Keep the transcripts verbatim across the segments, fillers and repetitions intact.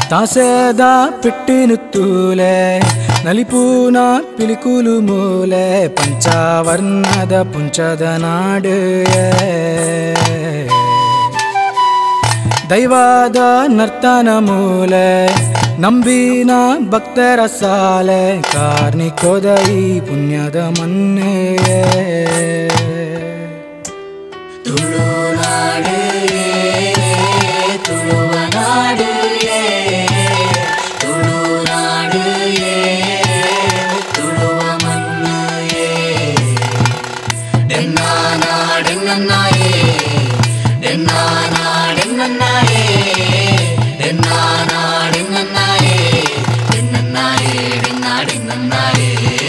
ತಾಸೆದ ಪೆಟ್ಟಿನ ತೂಲೆ ನಲಿಪೂನ ಪಿಲಿಕುಲು ಮೂಲೆ ಪಂಚವರ್ಣದ ಪುಂಚದ ನಾಡು ದೈವದ ನರ್ತನ ಮೂಲೆ ನಂಬಿನ ಭಕ್ತರ ಸಾಲೆ ಕಾರ್ಣಿಕೋದ ಈ ಪುಣ್ಯದ ಮನ್ನೆ ತುಳುನಾಡು ತುಳುವ ನಾಡು ತುಳುನಾಡು ತುಳುವ ಮಣ್ಣು ಡೆನ್ನಾನಾಡೆನ್ನಾಯೇ ಡೆನ್ನಾನಾಡೆನ್ನಾಯೇ ಡೆನ್ನಾನಾಡೆನ್ನಾಯೇ ಡೆನ್ನಾಯೇ ಡೆನ್ನಾಡೆನ್ನಾಯೇ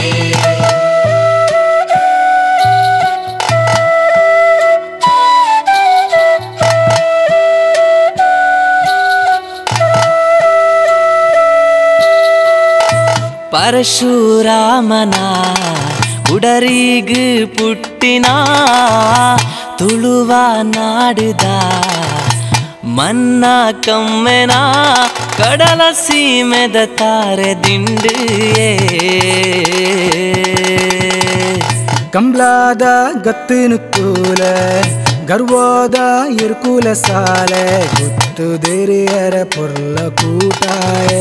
ಪರಶುರಾಮನ ಉಡರಿಗು ಪುಟ್ಟಿನ ತುಳುವ ನಾಡುದ ಮನ್ನ ಕಮ್ಮೆನ ಕಡಲ ಸೀಮೆದ ತಾರೆ ದಿಂಡು ಕಂಬ್ಲಾದ ಗತ್ತಿನ ತೂಲೆ ಗರ್ವದ ಇರ್ಕುಲ ಸಾಲೆ ಗುತ್ತು ದೇರಿಯರ ಪುರ್ಲ ಕೂಟಾಯೇ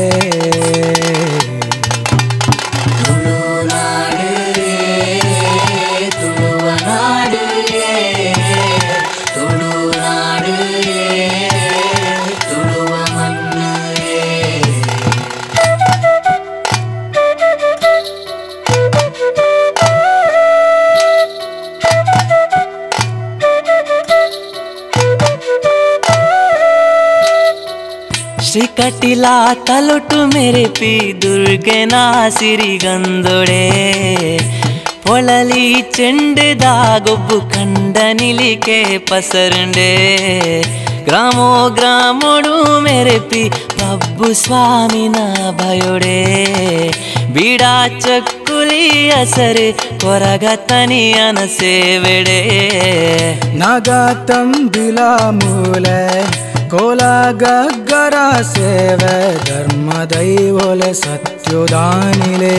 ಶ್ರೀಕಟಿಲ ತಲುಟು ಮೆರೆಪಿ ದುರ್ಗೆನ ಸಿರಿಗಂದೊಡೆ ಪೊಳಲಿ ಚೆಂಡದ ಗೊಬ್ಬು ಕಂಡ ನಿಲಿಕೆ ಪಸರಂಡೆ ಗ್ರಾಮೋ ಗ್ರಾಮೋಡು ಮೆರೆಪಿ ಪ್ರಭು ಸ್ವಾಮಿನ ಭಯೋಡೆ ಬೀಡಾ ಚಕ್ಕುಲಿ ಹಸರೆ ಕೊರಗ ತನಿಯನ ಸೇವೆಡೆ ನಾಗ ತಂಬಿಲ ಮೂಲೆ ಕೋಲ ಗಗ್ಗರ ಸೇವೆ ಧರ್ಮ ದೈವೋಲೆ ಸತ್ಯುದಾನಿಲೆ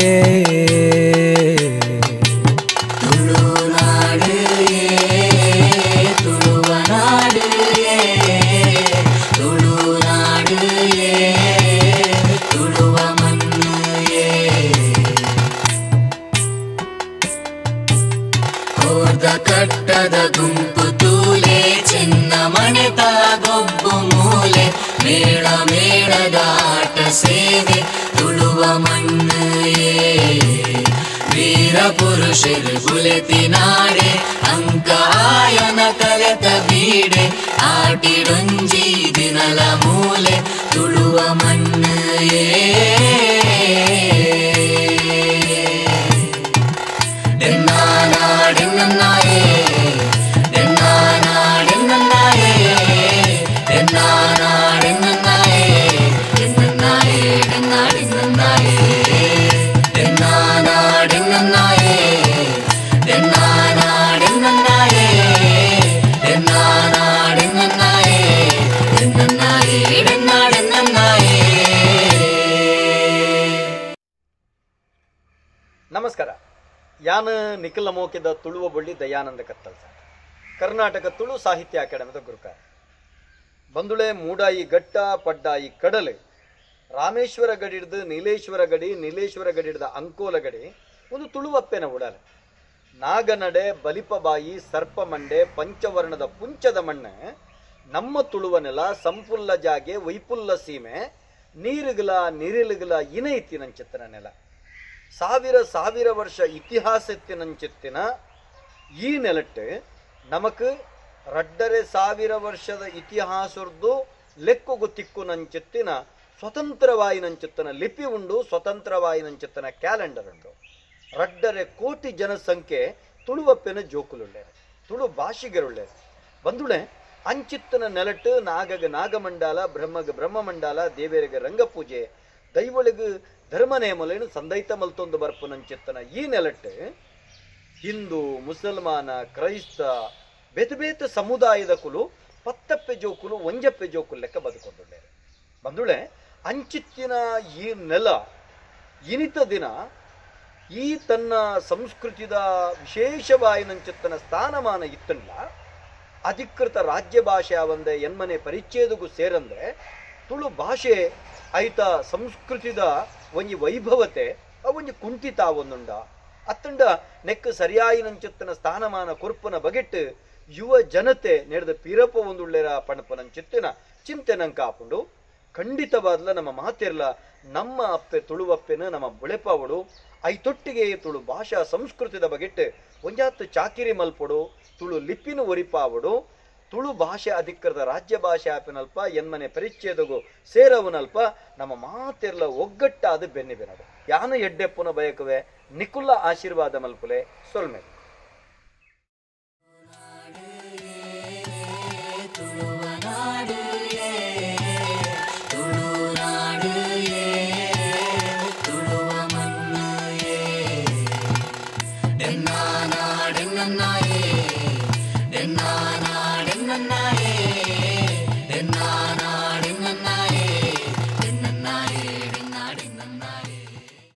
ತುಳುನಾಡು ತುಳುವ ನಾಡು ತುಳುನಾಡು ತುಳುವ ಮಣ್ಣು ಕೋರ್ದ ಕಟ್ಟದ ಗುಂಪು ತೂಲೆ ಚಿನ್ನ ಮನೆತ ಗೊಬ್ಬು ಮೂಲೆ ಮೇಳ ಮೇಳದ ಆಟ ಸೇವೆ ತುಳುವ ಮಣ್ಣು ವೀರ ಪುರುಷರು ಗುಲೆತಿನಾಡೆ ಅಂಕ ಆಯನ ಕಲೆತ ಬೀಡೆ ಆಟಿಡೊಂಜಿ ದಿನಲ ಮೂಲೆ ತುಳುವ ಮಣ್ಣು ಡೆನ್ನಾನಾಡೆನ್ನಾಯೇ ಡೆನ್ನಾನಾಡೆನ್ನಾಯೇ ಡೆನ್ನಾನಾಡೆನ್ನಾಯೇ ಡೆನ್ನಾಯೇ ಡೆನ್ನಾಡೆನ್ನಾಯೇ ಡೆನ್ನಾನಾಡೆನ್ನಾಯೇ ಡೆನ್ನಾನಾಡೆನ್ನಾಯೇ ಡೆನ್ನಾನಾಡೆನ್ನಾಯೇ ಡೆನ್ನಾಯೇ ಡೆನ್ನಾಡೆನ್ನಾಯೇ. ನಮಸ್ಕಾರ. ಯಾನ ನಿಖಿಲ ಮೋಕಿದ ತುಳುವ ಬಳ್ಳಿ ದಯಾನಂದ ಕತ್ತಲ್ಸಾರ್, ಕರ್ನಾಟಕ ತುಳು ಸಾಹಿತ್ಯ ಅಕಾಡೆಮಿದ ಗುರುಕಾರ. ಬಂದುಳೆ ಮೂಡಾಯಿ ಗಟ್ಟ ಪಡ್ಡಾಯಿ ಕಡಲೆ ರಾಮೇಶ್ವರ ಗಡಿಡ್ದು ನೀಲೇಶ್ವರ ಗಡಿ ನೀಲೇಶ್ವರ ಗಡಿಡ್ದ ಅಂಕೋಲ ಗಡಿ ಒಂದು ತುಳುವಪ್ಪೆನ ಉಡಾಲೆ ನಾಗನಡೆ ಬಲಿಪಬಾಯಿ ಸರ್ಪಮಂಡೆ ಪಂಚವರ್ಣದ ಪುಂಚದ ಮಣ್ಣೆ ನಮ್ಮ ತುಳುವ ನೆಲ ಸಂಪುಲ್ಲ ಜಾಗೆ ವೈಪುಲ್ಲ ಸೀಮೆ ನೀರುಗಲ ನಿರಿಲುಗಲ ಇನೈತಿನಂಚಿತ್ತನ ನೆಲ ಸಾವಿರ ಸಾವಿರ ವರ್ಷ ಇತಿಹಾಸತ್ತಿನಂಚಿತ್ತಿನ ಈ ನೆಲಟ್ಟು ನಮಕ್ ರಡ್ಡರೆ ಸಾವಿರ ವರ್ಷದ ಇತಿಹಾಸದ್ದು ಲೆಕ್ಕುಗು ತಿಕ್ಕು ನಂಚಿತ್ತಿನ ಸ್ವತಂತ್ರವಾಯಿನಂಚಿತ್ತನ ಲಿಪಿ ಉಂಡು, ಸ್ವತಂತ್ರವಾಯಿನಂಚಿತ್ತನ ಕ್ಯಾಲೆಂಡರ್ ಉಂಡು. ರಡ್ಡರೆ ಕೋಟಿ ಜನಸಂಖ್ಯೆ ತುಳುವಪ್ಪೆನ ಜೋಕುಲುಳ್ಳೇರು, ತುಳು ಭಾಷಿಗರುಳ್ಳೇರು. ಬಂದುಳೆ ಅಂಚಿತ್ತನ ನೆಲಟ್ಟು ನಾಗಗ ನಾಗಮಂಡಾಲ, ಬ್ರಹ್ಮಗ ಬ್ರಹ್ಮಮಂಡಾಲ, ದೇವೇರಿಗೆ ರಂಗಪೂಜೆ, ದೈವಳಿಗೆ ಧರ್ಮನೇಮಲೇನು ಸಂದೈತ ಮಲ್ತೊಂದು ಬರ್ಪುನಂಚಿತ್ತನ ಈ ನೆಲಟ್ಟು ಹಿಂದೂ, ಮುಸಲ್ಮಾನ, ಕ್ರೈಸ್ತ ಬೇತೆ ಬೇತೆ ಸಮುದಾಯದ ಕುಲು ಪತ್ತಪ್ಪೆ ಜೋಕುಲು ಒಂಜಪ್ಪೆ ಜೋಕುಲು ಲೆಕ್ಕ ಬದುಕೊಂಡುಳ್ಳೇರು. ಬಂದುಳೆ ಅಂಚಿತ್ತಿನ ಈ ನೆಲ ಇನಿತ ದಿನ ಈ ತನ್ನ ಸಂಸ್ಕೃತಿದ ವಿಶೇಷವಾಯಿನಂಚಿತ್ತನ ಸ್ಥಾನಮಾನ ಇತ್ತಲ್ಲ ಅಧಿಕೃತ ರಾಜ್ಯ ಭಾಷೆ ಅವಂದೆ ಎನ್ಮನೆ ಪರಿಚ್ಛೇದಗೂ ಸೇರಂದೆ ತುಳು ಭಾಷೆ ಐತ ಸಂಸ್ಕೃತಿದ ಒಂಜಿ ವೈಭವತೆ ಅವೊಂಜಿ ಕುಂಠಿತ ಒಂದುಂಡ ಅತ್ತಂಡ ನೆಕ್ ಸರಿಯಾಯಿನಂಚಿತ್ತನ ಸ್ಥಾನಮಾನ ಕೊರ್ಪನ ಬಗೆಟ್ ಯುವ ಜನತೆ ನಡೆದ ಪಿರಪ ಒಂದುಳ್ಳೆರ ಪಣಪನಂಚಿತ್ತಿನ ಚಿಂತೆ ನಂಗೆ ಹಾಕೊಂಡು ಖಂಡಿತವಾದ್ಲ ನಮ್ಮ ಮಾತಿರ್ಲ ನಮ್ಮ ಅಪ್ಪೆ ತುಳುವಪ್ಪೆನ ನಮ್ಮ ಬುಳೆಪಾವಡು ಐತೊಟ್ಟಿಗೆ ತುಳು ಭಾಷಾ ಸಂಸ್ಕೃತಿದ ಬಗೆಟ್ ಒಂಜಾತ್ತು ಚಾಕಿರಿ ಮಲ್ಪೊಡು ತುಳು ಲಿಪಿನ ಒರಿಪಾವಡು ತುಳು ಭಾಷೆ ಅಧಿಕೃತ ರಾಜ್ಯ ಭಾಷೆ ಆಪಿನಲ್ಪ ಎನ್ಮನೆ ಪರಿಚ್ಛೇದಗೂ ಸೇರವನಲ್ಪ ನಮ್ಮ ಮಾತಿರ್ಲ ಒಗ್ಗಟ್ಟಾದ ಬೆನ್ನಿ ಬೆನದು ಯಾನ ಎಡ್ಡೆಪ್ಪನ ಬಯಕವೆ ನಿಕುಲ್ಲ ಆಶೀರ್ವಾದ ಮಲ್ಪುಲೆ ಸೊಲ್ಮೆ Enna